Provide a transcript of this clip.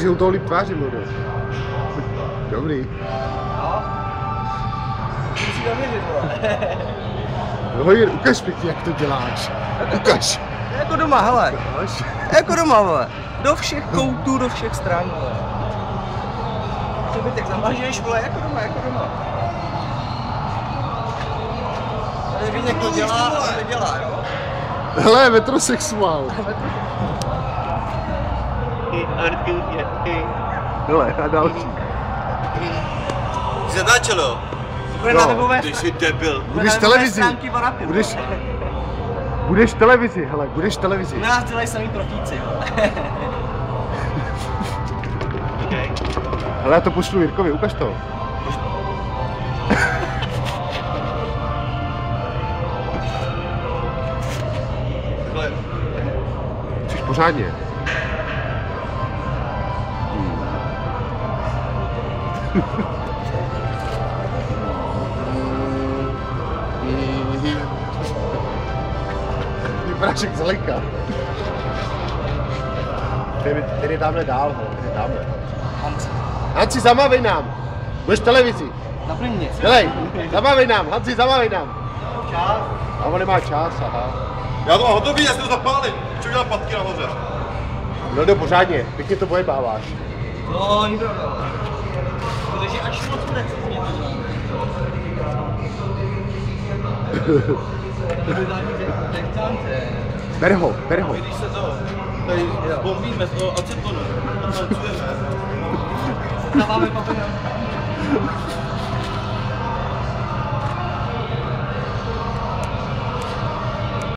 si u toho líp tváři, Ludo. Dobrý. No. Musí doměřit, vole. Hojir, ukaž pěkně, jak to děláš. Ukaž. Jako doma, hele. Jako doma, vole. Do všech koutů, do všech stran, vole. Tak zamažeš, vole, jako doma, jako doma. Tady ví, někdo dělá, ale nedělá, jo? Hele, metrosexuál. Hele, a další. Jsi natáčel, jo? Bude na webové Ty jsi debil. Budeš televizi. Varapy, Budeš televizi, hele, budeš televizi. U nás dělají samý profíci, jo. Okay. Hele, já to pošlu Jirkovi, ukaž to. Takhle. Chceš pořádně. Vypadáš jak zalejka. Který je tamhle dál, který je tamhle. Hanci, zamávej nám. Budeš televizi. Naplň mě. Dělej, zamávej nám, Hanci, zamávej nám. Čas. A on nemá čas, aha. Já to mám hotový, já si to zapálím. Čo dělám patky nahoře? No jde pořádně, pěkně to pojebáváš. No, nikdo ne. Protože až moc precizně to Ber ho. Když se to tady bombíme z toho acetonu, to tancujeme. dáváme papír.